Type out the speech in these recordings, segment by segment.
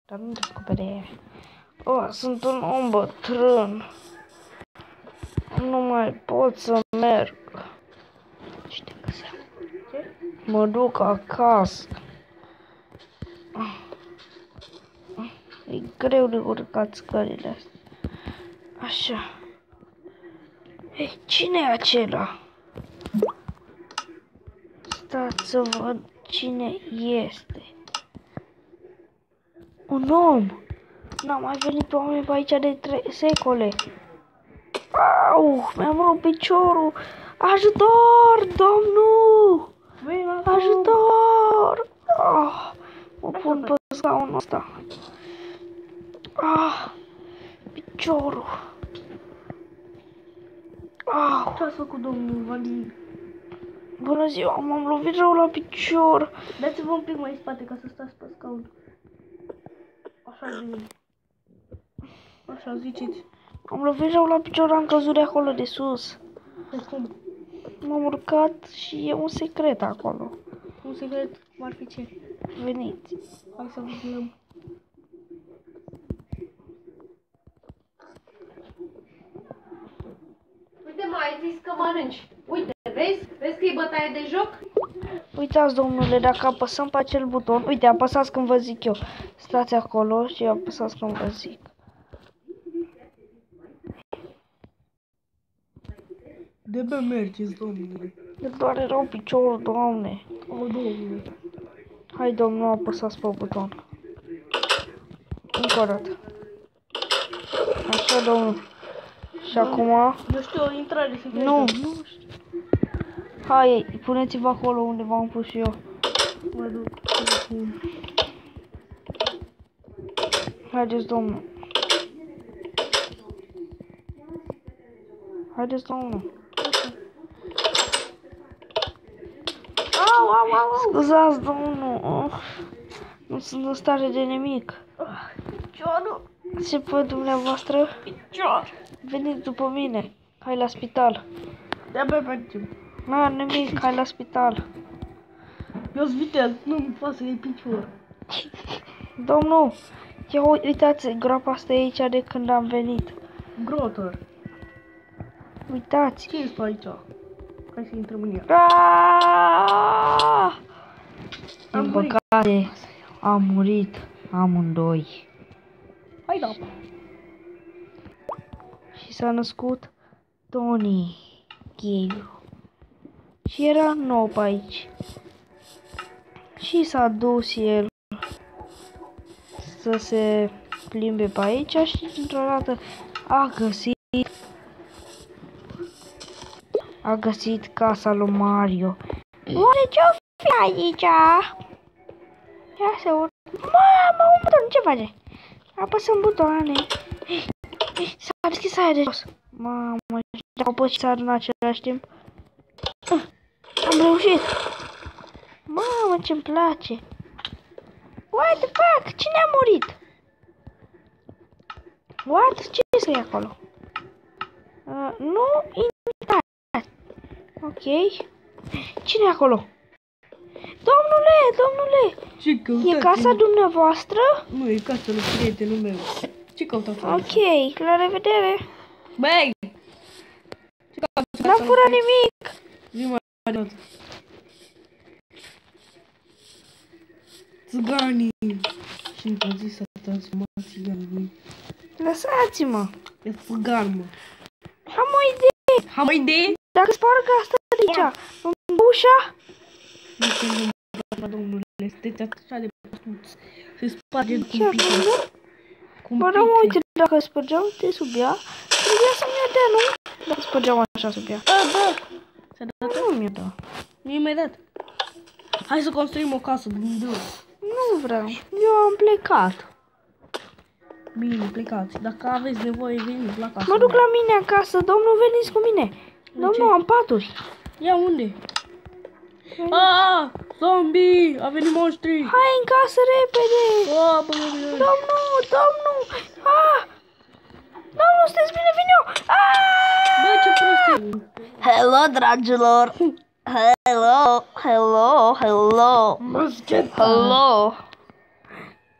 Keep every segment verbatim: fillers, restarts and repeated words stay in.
Dar nu descopere ea. Oh, sunt un om bătrân. Nu mai pot să merg. Și te găseam. Mă duc acasă. E greu de urcat scările astea. Așa. Ei, cine e acela? Stați să văd cine este. Un om! N-a mai venit pe oameni pe aici de trei secole. Au! Mi-am rupt piciorul! Ajutor, domnul! Ajutor! Oh, mă pun pe scaunul ăsta. Ah, piciorul. Ah. Ce ați făcut, domnul Valin? Bună ziua, m-am lovit rău la picior. Dați-vă un pic mai în spate ca să stați pe scaun. Așa bine. Așa, ziceți. Am lovit rău la picior, am căzut de acolo de sus. De cum? M-am urcat și e un secret acolo. Un secret, cum ar fi ce? Veniți. Hai să vedem. Uite, mai zis că mănânci. Uite, vezi? Vezi că e bătaie de joc? Uitați, domnule, dacă apăsăm pe acel buton, uite, apăsați când vă zic eu. Stați acolo și apăsați când vă zic. De bine mergeți, domnule. Ne doare rău piciorul, doamne. O, domnule. Hai, domnul, apăsați pe buton. Încă o dată. Așa, domnul. Și acum... Eu știu o intrare secretă. Nu, nu știu. Hai, puneți-vă acolo unde v-am pus eu. Mă duc să pun. Haideți, domnul. Haideți, domnul. Au, au, au, au. Scuzați, domnul. Oh, nu sunt în stare de nimic. Piciorul. Ce pe dumneavoastră? Picior. Veniți după mine. Hai la spital. De-abia mergem. Nu are nimic, hai la spital. Eu sunt vitel, nu-mi pasă de picior. Domnul, ia uitați, groapa asta e aici de când am venit. Grotor. Uitați. Ce este aici? Hai să intrăm în ea. Aaaa! Am Din murit. păcate, am murit amândoi. Hai da. Și s-a născut Tony Gale. Și era nou pe aici. Și s-a dus el să se plimbe pe aici și dintr-o dată a găsit a găsit casa lui Mario. Oare ce-o fi aici? Ia se urcă. Mamă, un buton, ce face? Apăsăm butoane. S-a deschis aia de jos. Mamă, dacă o pot și sar în același timp. Am reușit. Mamă, ce-mi place. What the fuck? Cine a murit? What? Ce scrie acolo? Uh, nu intrați. Ok. Cine e acolo? Domnule, domnule. Ce căutați? E casa dumneavoastră? Nu, e casa lui prietenul meu. Ce căutați? Ok, la revedere. Băi! Ce căutați? N-am furat nimic. Zi mai dată. Țiganii! Și încă zi să transformați țiganii. Lăsați-mă. E țigan, mă. Am o idee. Am o idee? Dacă sparg asta de aici, în ușa? Nu știu, domnule, sunteți așa de păstuți. Se sparge cu Chiar un pic. nu? Cu un Bă, nu mă pic. uite, dacă spărgeam de sub ea, trebuia să-mi ia de, nu? Dacă spărgeam așa sub ea. Da, da. S-a dat? Nu mi-a dat. Nu-i mai dat. Hai să construim o casă din două. Nu vreau. Eu am plecat. Bine, plecați. Dacă aveți nevoie, veniți la casă. Mă duc la mine acasă, domnul, veniți cu mine. Domnul, am paturi. Ia unde? Aaaa! Zombie! A venit monștri! Hai în casă repede. Aaaa, bă, bă, bă. Domnul, domnul. Ah! Domnul, sunteți bine, vin eu. Ah! Bă, ce prost e! Hello, dragilor. Hello, hello, hello. Măscheta! Hello.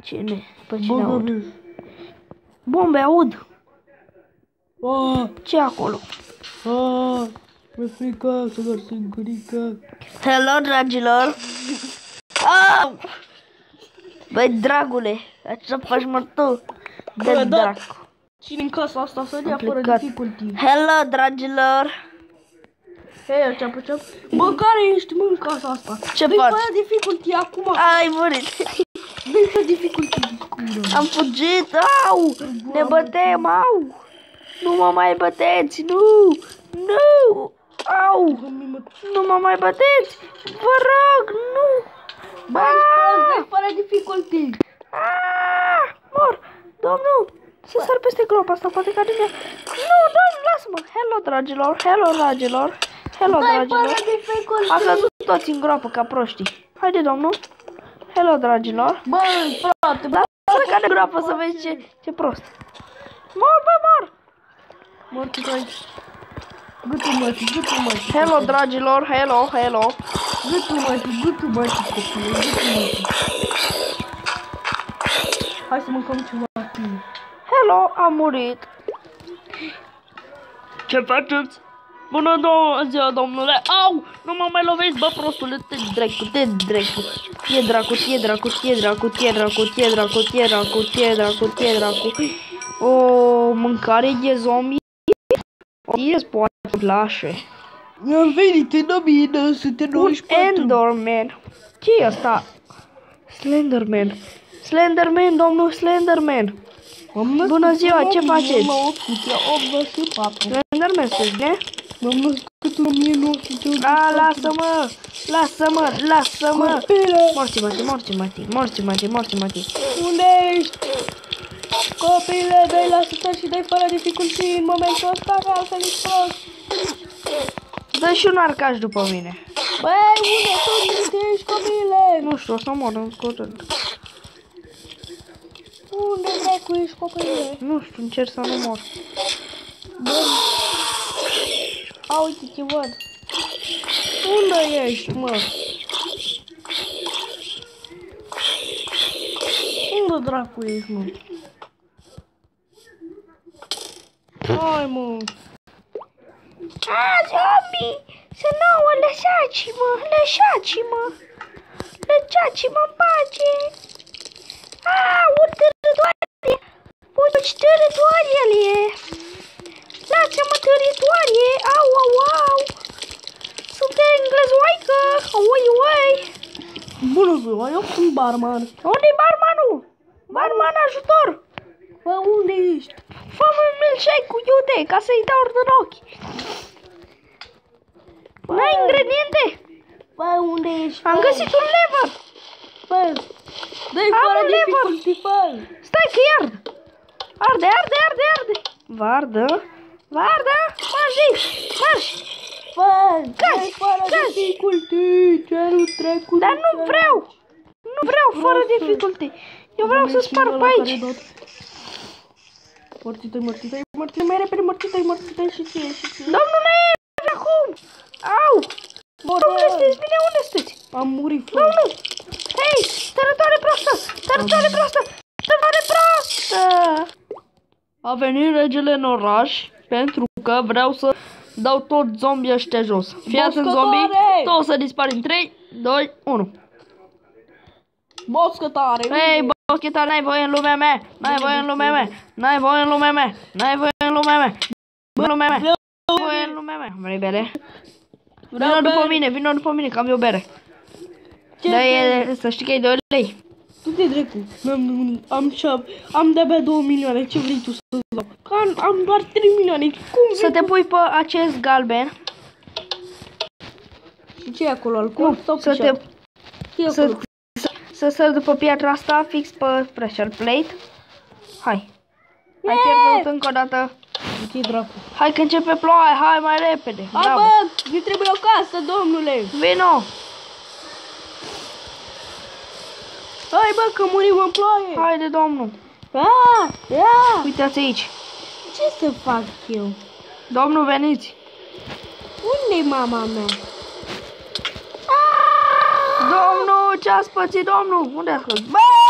Cine? Pe cine aud? Bombe aud! Ah, Ce acolo? ah, mi-e frică să doar singurică. Hello, dragilor! Au! Băi, dragule, așa faci mă tu? Bă, De da. dracu. Cine în casa asta să dea Am fără plecat. difficulty? Hello, dragilor! Hei, ceapă, ceapă. Bă, care ești, mă, în casa asta? Ce Dă-i faci? fără difficulty acum. Ai murit! Dă-i fără difficulty. Am fugit! Au! Ne bătem! Au! Nu mă mai băteți! Nu! Nu! Au! Nu mă mai băteți! Vă rog, nu! Bă, ești prost, dă-i fără difficulty. Ah! Mor! Domnul! Să sar peste groapa asta, poate ca din ea. Nu, domnul, lasă-mă! Hello, dragilor! Hello, dragilor! Hello, Dă-i dragilor! fără difficulty. Am căzut toți în groapă ca proștii. Haide, domnul! Hello, dragilor! Bă, frate, bă. Lasă ca de groapă să vezi ce, ce prost. Mor, bă, mor! Morți toi. Gâtul mătii, gâtul mătii. Hello, dragilor! Hello, hello! Gâtul mătii, gâtul mătii, copile, gâtul mătii. Hai să mâncăm ceva acolo. Hello, am murit. Ce faceți? Bună două ziua, domnule! Au! Nu mă mai lovești, bă, prostule! Te dracu, te dracu! Tie dracu, tie dracu, tie dracu, tie dracu, tie dracu, tie dracu, tie dracu, tie dracu. O mâncare de zombie? O ies poate place. Mi-am venit în o mie nouă sute Un nouăzeci și patru. Enderman. Ce e asta? Slenderman. Slenderman, domnul Slenderman. Bună ziua, ce faceți? nouă sute optzeci și patru. Slenderman, să bine? M-am născut în o mie nouă sute optzeci și patru. A, lasă-mă! Lasă-mă! Lasă-mă! Copile! Morți-mă-te, morți-mă-te, morți-mă-te, morți-mă-te. Unde ești? Copile, dai la sută și dai fără dificultăți în momentul ăsta, că altfel ești prost. Dă și un arcaș după mine. Băi, unde sunt ești, copile? Nu știu, o să mor în curând. Unde dracu ești, copile? Nu știu, încerc să nu mor. Băi. A, uite, te văd. Unde ești, mă? Unde dracu ești, mă? Hai, mă. A, zombie! Să nouă, lăsați-mă, lăsați-mă! Lăsați-mă în pace! A, un târătoare! Uite ce târătoare el e! Lasă-mă, târătoare! Au, au, au! Sunt englezioaică! Oi, oi! Bună ziua, eu sunt barman. Unde-i barmanul? Barman, ajutor! Bă, unde ești? Fă-mă un milkshake cu iute, ca să-i dau din ochi! N-ai ingrediente? Bă, unde ești? Am bă? găsit un lever! Bă, dă-i Am fără un lever. dificulty, bă. Stai că iard! Arde, arde, arde, arde! Vardă! Vardă! Marși! Marși! Bă, Cazi, dă-i fără cazi. dificulty, cerul trecut. Dar nu vreau! Nu vreau fără dificulty! Eu vreau să sparg pe aici! Morții-tăi, morții-tăi, morții-tăi, mai repede, morții-tăi, morții-tăi și ție, și ție. Domnule, acum! Au! Domnule, sunteți bine? Unde sunteți? Am murit, frate. Domnul! Hei! Tărătoare proastă! Tărătoare proastă! Tărătoare proastă! A venit regele în oraș pentru că vreau să dau tot zombie ăștia jos. Fii atent, zombie! Tu o să dispari în trei, doi, unu. Boscătare! Hei, boscheta, n-ai voie în lumea mea! N-ai voie în lumea mea! N-ai voie în lumea mea! N-ai voie în lumea mea! În lumea mea! N-ai voie în lumea mea! Vrei bere? Vino după mine, vino după mine, că am eu bere. Dar e, să știi că e de lei. Tu te drecu. Am, am, am, am de-abia două milioane. Ce vrei tu să-ți dau? Că am, am doar trei milioane. Cum Să te pui pe acest galben. Și ce e acolo? Alcool sau Să pișat? te... Ce e Să, acolo? să, să sări după piatra asta, fix pe pressure plate. Hai. Ai pierdut încă o dată. Ce dracu? Hai că începe ploaia, hai mai repede. Hai Bravo. bă, ne trebuie o casă, domnule. Vino. Hai bă, că murim în ploaie. Haide, domnul. Ah, ia. Uitați aici. Ce să fac eu? Domnul, veniți. Unde-i mama mea? Domnul, ce ați pățit, domnul? Unde ați fost? Bă!